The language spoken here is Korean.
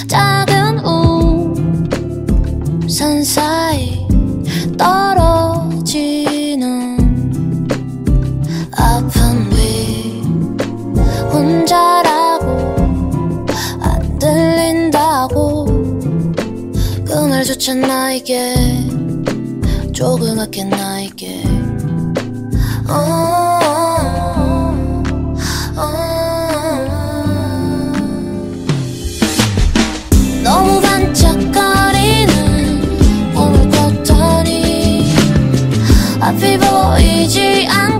작은 우산 사이 떨어지는 아픈 위 혼자라고 안 들린다고 그 말조차 나에게 조그맣게 나에게 너무 반짝거리는 오늘 걷더니 앞이 보이지 않고